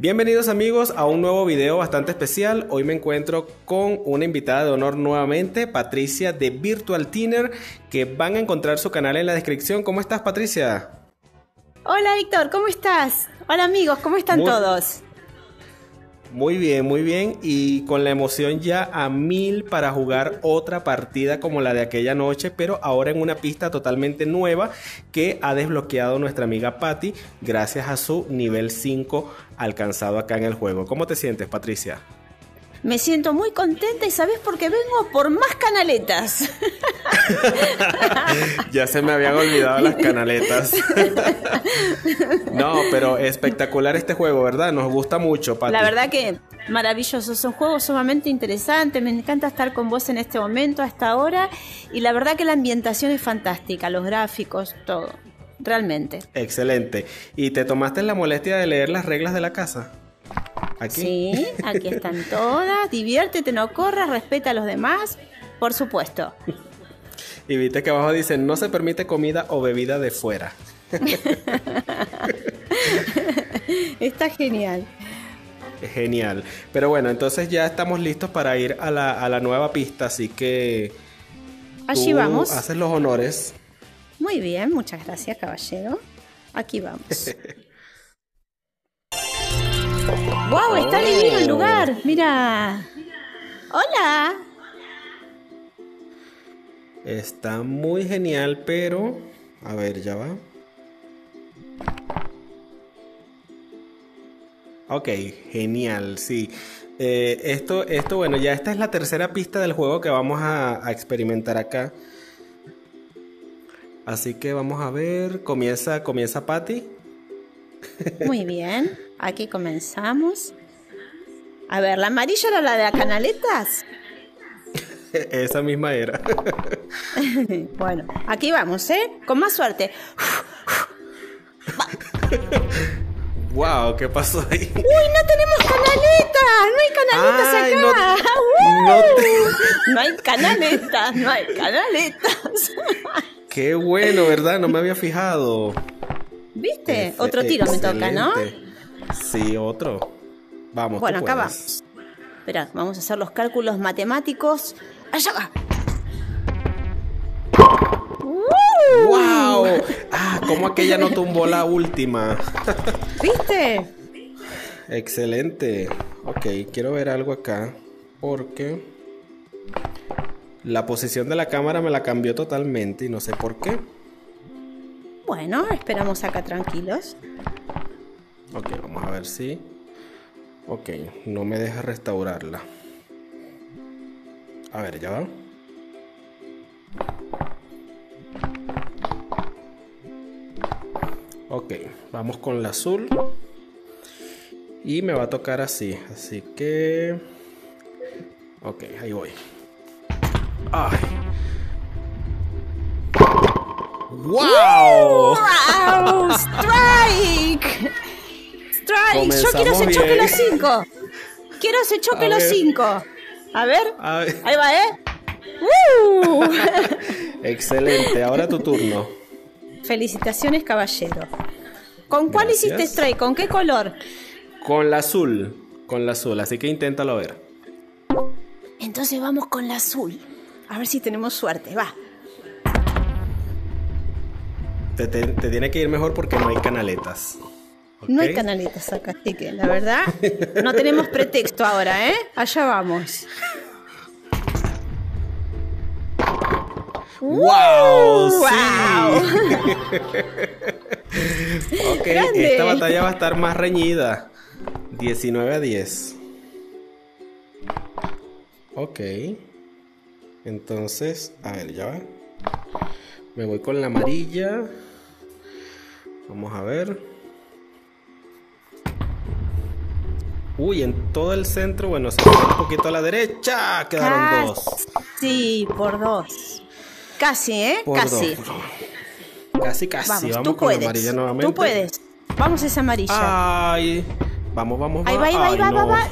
Bienvenidos amigos a un nuevo video bastante especial. Hoy me encuentro con una invitada de honor nuevamente, Patricia de Virtual Tiner, que van a encontrar su canal en la descripción. ¿Cómo estás, Patricia? Hola Víctor, ¿cómo estás? Hola amigos, ¿cómo están todos? Muy bien y con la emoción ya a 1000 para jugar otra partida como la de aquella noche, pero ahora en una pista totalmente nueva que ha desbloqueado nuestra amiga Patty gracias a su nivel 5 alcanzado acá en el juego. ¿Cómo te sientes, Patricia? Me siento muy contenta y ¿sabes por qué vengo? Por más canaletas. Ya se me habían olvidado las canaletas. No, pero espectacular este juego, ¿verdad? Nos gusta mucho, Pati. La verdad que maravilloso, es un juego sumamente interesante. Me encanta estar con vos en este momento, hasta ahora. Y la verdad que la ambientación es fantástica, los gráficos, todo. Realmente. Excelente. ¿Y te tomaste la molestia de leer las reglas de la casa? ¿Aquí? Sí, aquí están todas. Diviértete, no corras, respeta a los demás, por supuesto. Y viste que abajo dice, no se permite comida o bebida de fuera. Está genial. Genial. Pero bueno, entonces ya estamos listos para ir a la nueva pista, así que allí vamos. Haces los honores. Muy bien, muchas gracias, caballero. Aquí vamos. ¡Wow! Está divino el lugar. Mira. ¡Hola! Está muy genial, pero... A ver, ya va. Ok, genial, sí. Esto, bueno, ya esta es la tercera pista del juego que vamos a experimentar acá. Así que vamos a ver. Comienza Patty. Muy bien, aquí comenzamos. A ver, ¿la amarilla era la de las canaletas? Esa misma era. Bueno, aquí vamos, con más suerte. Wow, ¿qué pasó ahí? ¡Uy, no tenemos canaletas! ¡No hay canaletas acá! No hay canaletas, no hay canaletas. Qué bueno, ¿verdad? No me había fijado. ¿Viste? Otro tiro me toca, ¿no? Sí, otro. Vamos, bueno, acá vamos. Espera, vamos a hacer los cálculos matemáticos. ¡Allá va! ¡Wow! Ah, cómo aquella no tumbó la última. ¿Viste? Excelente. Ok, quiero ver algo acá. Porque la posición de la cámara me la cambió totalmente y no sé por qué. Bueno, esperamos acá tranquilos. Ok, vamos a ver si... Ok, no me deja restaurarla. A ver, ya va. Ok, vamos con la azul. Y me va a tocar así. Así que... Ok, ahí voy. ¡Ay! ¡Wow! ¡Wow! ¡Strike! ¡Strike! Yo quiero ese choque los 5. Quiero ese choque los 5. A ver. Ahí va, Excelente. Ahora tu turno. Felicitaciones, caballero. ¿Con cuál hiciste strike? ¿Con qué color? Con la azul. Con la azul. Así que inténtalo ver. Entonces vamos con la azul. A ver si tenemos suerte. Va. Te tiene que ir mejor porque no hay canaletas. ¿Okay? No hay canaletas acá, así que la verdad no tenemos pretexto ahora, Allá vamos. ¡Wow! ¡Sí! Ok, ¡Grande! Esta batalla va a estar más reñida. 19-10. Ok. Entonces, a ver, ya va. Me voy con la amarilla. Vamos a ver. Uy, en todo el centro, bueno, se fue un poquito a la derecha. Quedaron 2. Sí, por 2. Casi, Casi. Casi. Vamos, tú puedes. La amarilla nuevamente. Tú puedes. Vamos a esa amarilla. Ay. Vamos. Ahí va.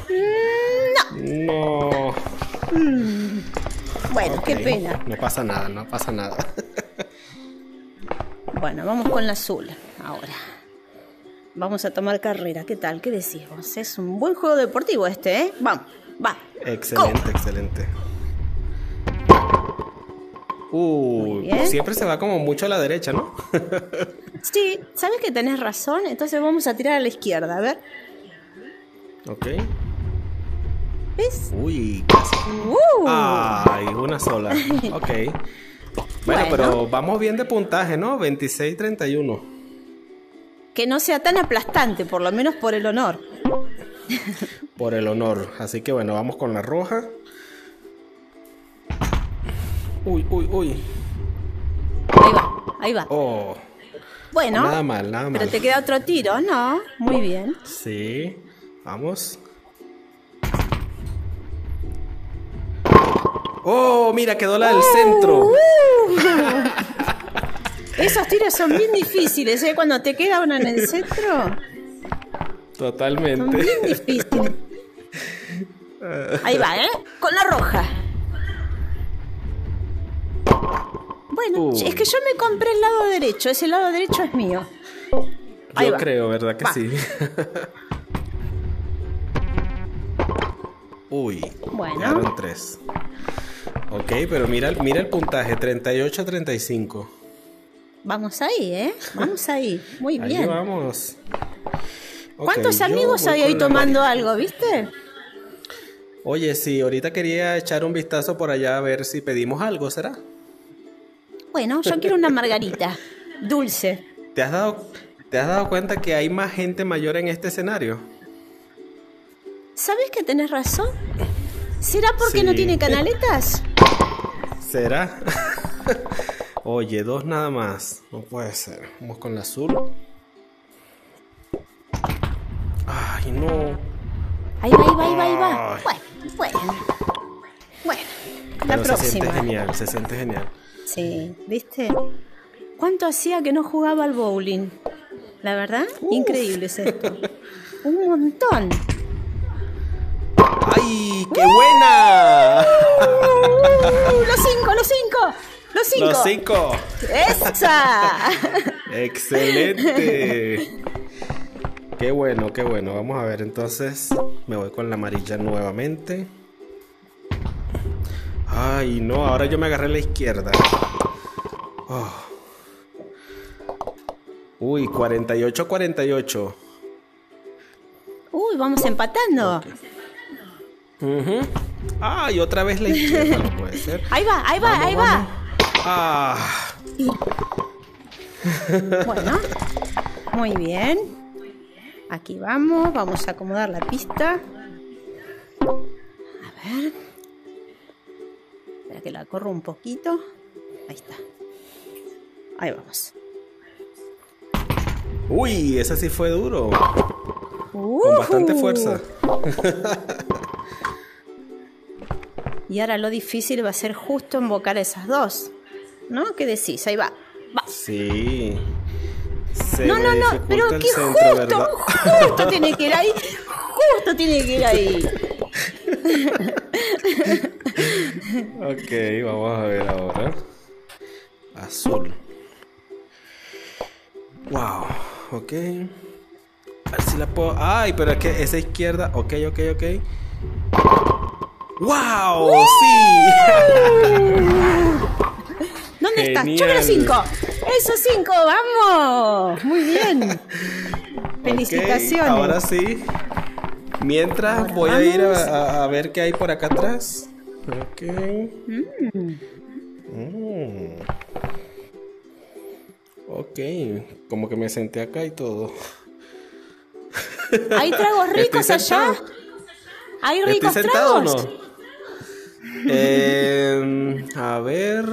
No. Bueno, okay. Qué pena. No pasa nada. Bueno, vamos con la azul ahora. Vamos a tomar carrera. ¿Qué tal? ¿Qué decís vos? Es un buen juego deportivo este, ¿eh? Vamos, va. Excelente, Go. excelente. Bien. Siempre se va como mucho a la derecha, ¿no? Sí, sabes que tenés razón. Entonces vamos a tirar a la izquierda, a ver. Ok. ¿Ves? Uy, casi. Ay, una sola. Ok. Bueno, pero vamos bien de puntaje, ¿no? 26-31. Que no sea tan aplastante, por lo menos por el honor. Por el honor. Así que bueno, vamos con la roja. Uy. Ahí va. Oh. Bueno, Nada mal. pero te queda otro tiro, ¿no? Muy bien. Sí. Vamos. Oh, mira, quedó la del centro. Esos tiros son bien difíciles, ¿eh? Cuando te queda uno en el centro. Totalmente. Son bien difíciles. Ahí va, ¿eh? Con la roja. Bueno, es que yo me compré el lado derecho. Ese lado derecho es mío. Ahí Yo va. creo, ¿verdad que sí? Uy, bueno. Quedaron 3. Ok, pero mira el puntaje, 38-35. Vamos ahí, ¿eh? Vamos ahí. Muy bien. Ahí vamos. ¿Cuántos amigos hay hoy tomando algo, viste? Oye, sí, ahorita quería echar un vistazo por allá a ver si pedimos algo, ¿será? Bueno, yo quiero una margarita. Dulce. ¿Te has dado cuenta que hay más gente mayor en este escenario? ¿Sabes que tenés razón? ¿Será porque no tiene canaletas? ¿Será? Oye, 2 nada más. No puede ser. Vamos con la azul. Ay, no. Ahí va. Bueno. La Pero próxima. se siente genial. Sí, ¿viste? ¿Cuánto hacía que no jugaba al bowling? La verdad, increíble es esto. Un montón. ¡Ay, qué buena! Los cinco. ¡Esa! ¡Excelente! Qué bueno. Vamos a ver, entonces me voy con la amarilla nuevamente. Ay, no, ahora yo me agarré la izquierda. Oh. Uy, 48-48. Uy, vamos empatando. Okay. Ay, otra vez la izquierda, no puede ser. Ahí va. Ah. Bueno, muy bien. Aquí vamos a acomodar la pista. A ver. Espera que la corro un poquito. Ahí está. Ahí vamos. Uy, ese sí fue duro. Con bastante fuerza. Y ahora lo difícil va a ser justo invocar a esas dos. ¿No? ¿Qué decís? Ahí va. Sí. No, pero que justo tiene que ir ahí. Justo tiene que ir ahí. Ok, vamos a ver ahora. Azul. Wow, ok. A ver si la puedo... Ay, pero es que esa izquierda... Ok. ¡Wow! ¡Sí! ¿Dónde estás? Yo quiero 5. Esos 5, vamos. Muy bien. Felicitaciones. Okay, ahora sí. Mientras ahora voy vamos. a ir a ver qué hay por acá atrás. Ok. Ok. Como que me senté acá y todo. ¿Hay tragos ricos allá? ¿Hay ricos tragos? ¿O no? A ver.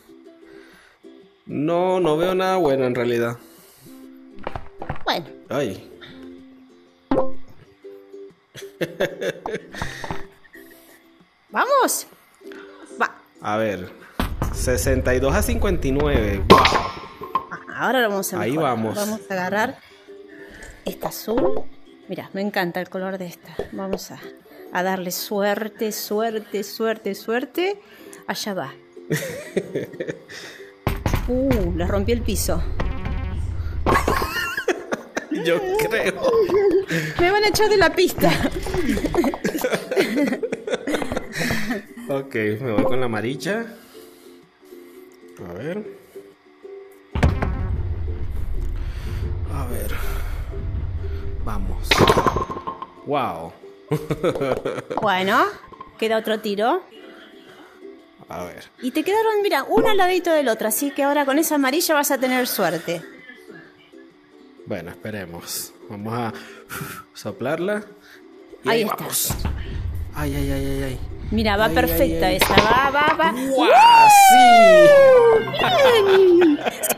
No veo nada bueno en realidad. Bueno. Ay. ¿Vamos? Va. A ver. 62-59. Ahora lo vamos a Ahí mejorar. vamos. Vamos a agarrar esta azul. Mira, me encanta el color de esta. Vamos a darle suerte. Allá va. Le rompí el piso. Yo creo. Me van a echar de la pista. Ok, me voy con la amarilla. A ver. A ver. Vamos. Wow. Bueno, queda otro tiro. A ver. Y te quedaron, mira, uno al ladito del otro. Así que ahora con esa amarilla vas a tener suerte. Bueno, esperemos. Vamos a soplarla. Y Ahí vamos. está. Ay, ay, ay, ay, ay. Mira, va Ay, perfecta ay, ay. esa. Va. ¡Guau! ¡Sí! ¡Bien!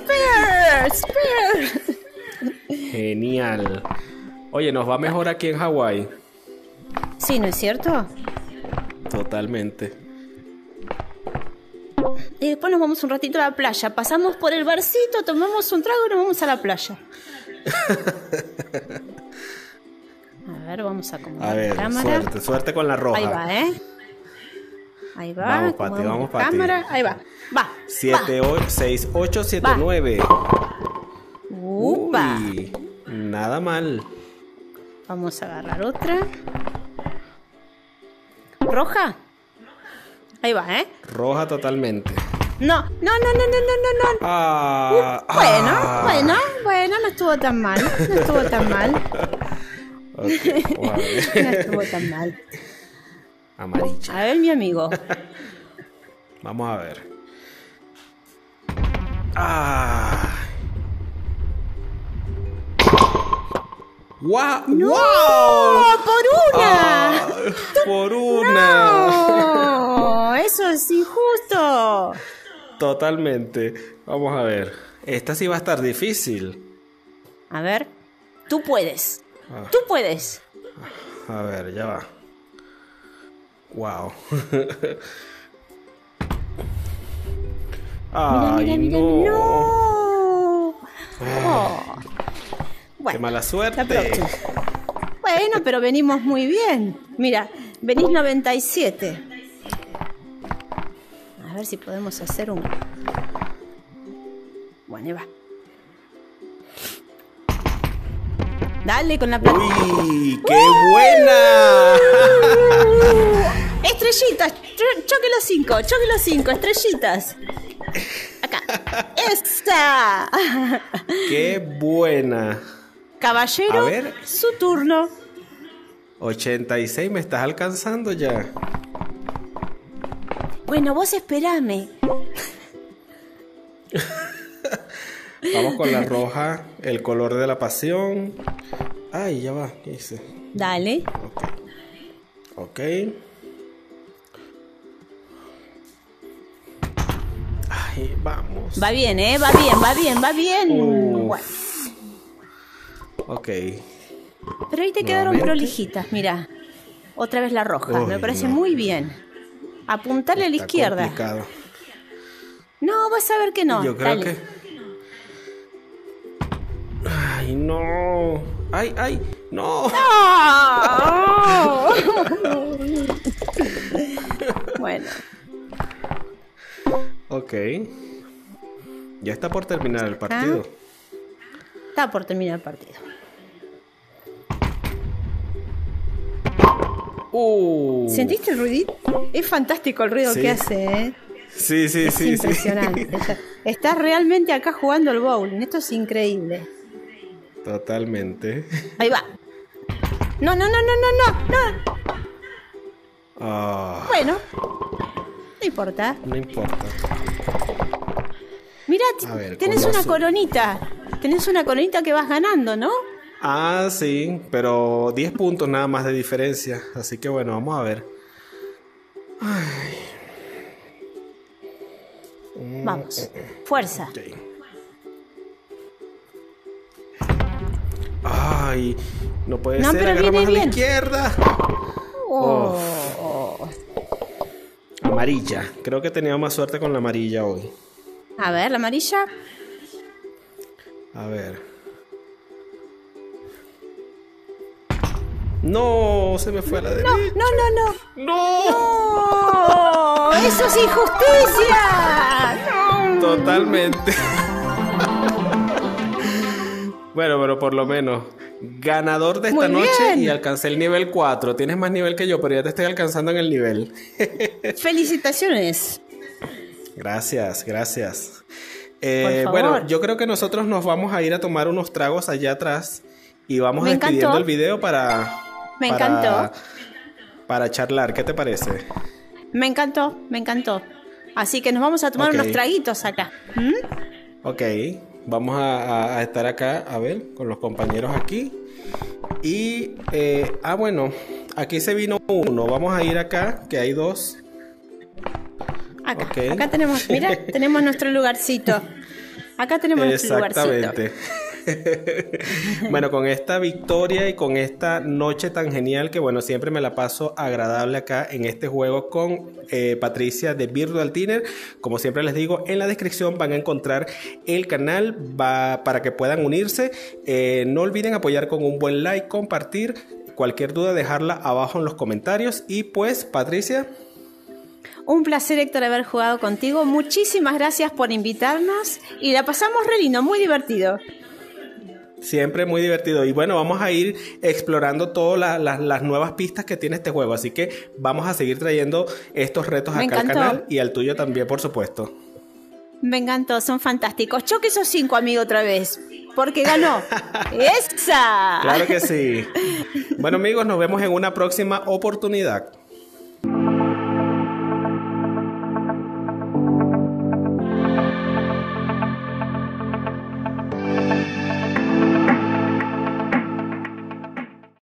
¡Spare! Genial. Oye, nos va mejor aquí en Hawái. Sí, ¿no es cierto? Totalmente. Y después nos vamos un ratito a la playa. Pasamos por el barcito, tomamos un trago y nos vamos a la playa. A ver, vamos a acomodar A ver, la cámara. suerte con la roja. Ahí va, ¿eh? Ahí va. Vamos, Pati, acomodamos vamos, la Pati. cámara. Ahí va. Va. 6, 8, 7, Va. 9. Upa. Uy, nada mal. Vamos a agarrar otra. ¿Roja? Ahí va, ¿eh? Roja totalmente. No. Ah, Bueno, no estuvo tan mal. Ok, vamos a No ver. estuvo tan mal. Amarilla. A ver, mi amigo. Vamos a ver. Ah. ¡Wow! ¡No! ¡Wow! ¡Por una! Ah, por una. ¡No! Eso es injusto. Totalmente. Vamos a ver. Esta sí va a estar difícil. A ver. Tú puedes. Ah. Tú puedes. A ver, ya va. Wow. Ay, Mira, no. no. Oh. Qué Bueno, mala la suerte. próxima. Bueno, pero venimos muy bien. Mira, venís 97. A ver si podemos hacer un... Bueno, ahí va. Dale con la plata. ¡Uy! ¡Qué buena! Estrellitas, choque los cinco, estrellitas. Acá. ¡Esta! ¡Qué buena! Caballero, A ver. su turno. 86, me estás alcanzando ya. Bueno, vos esperame. Vamos con la roja, el color de la pasión. Ay, ya va, ¿qué hice? Dale. Ok. Ay, vamos. Va bien, ¿eh? Va bien. Bueno, Ok. pero ahí te quedaron Nuevamente. prolijitas, mira. Otra vez la roja, Uy, me parece no. muy bien. Apuntarle a la Está izquierda. complicado. No, vas a ver que no. Yo creo Dale. que... Ay, no. Ay, no. ¡Ah! Bueno, Ok. Ya está por terminar el partido. está por terminar el partido. ¿Sentiste el ruidito? Es fantástico el ruido Sí. que hace, ¿eh? Sí, Es impresionante. Estás realmente acá jugando al bowling. Esto es increíble. Totalmente. Ahí va. No. Ah, Bueno, no importa. no importa. Mira, A ver, tenés con una azul. coronita. Tenés una coronita que vas ganando, ¿no? Ah, sí, pero 10 puntos nada más de diferencia. Así que bueno, vamos a ver. Vamos. Fuerza. Ok. Ay, no puede No, ser, pero agarra viene más a la bien. izquierda. Oh. Amarilla. Creo que tenía más suerte con la amarilla hoy. A ver, la amarilla. A ver. No, se me fue a la derecha. No. No. ¡No! ¡Eso es injusticia! ¡No! Totalmente. Bueno, pero por lo menos ganador de esta Muy noche bien. y alcancé el nivel 4. Tienes más nivel que yo, pero ya te estoy alcanzando en el nivel. Felicitaciones. Gracias, gracias. Por favor. Bueno, yo creo que nosotros nos vamos a ir a tomar unos tragos allá atrás y vamos Me despidiendo encantó. el video Me encantó. para charlar. ¿Qué te parece? Me encantó, me encantó. Así que nos vamos a tomar Ok. unos traguitos acá. ¿Mm? Ok, vamos a estar acá, a ver, con los compañeros aquí. Y, bueno, aquí se vino uno. Vamos a ir acá, que hay dos. Acá, Ok. acá tenemos, mira, tenemos nuestro lugarcito. Acá tenemos nuestro lugarcito. Exactamente. Bueno, con esta victoria y con esta noche tan genial que bueno, siempre me la paso agradable acá en este juego con Patricia de Virtual Tiner. Como siempre les digo, en la descripción van a encontrar el canal para que puedan unirse. No olviden apoyar con un buen like, compartir. Cualquier duda dejarla abajo en los comentarios. Y pues, Patricia... Un placer, Héctor, haber jugado contigo. Muchísimas gracias por invitarnos y la pasamos re lindo, muy divertido. Siempre muy divertido. Y bueno, vamos a ir explorando todas las nuevas pistas que tiene este juego. Así que vamos a seguir trayendo estos retos Me acá al encantó. canal y al tuyo también, por supuesto. Me encantó, son fantásticos. Choque esos 5, amigo, otra vez. Porque ganó. ¡Esa! Claro que sí. Bueno, amigos, nos vemos en una próxima oportunidad.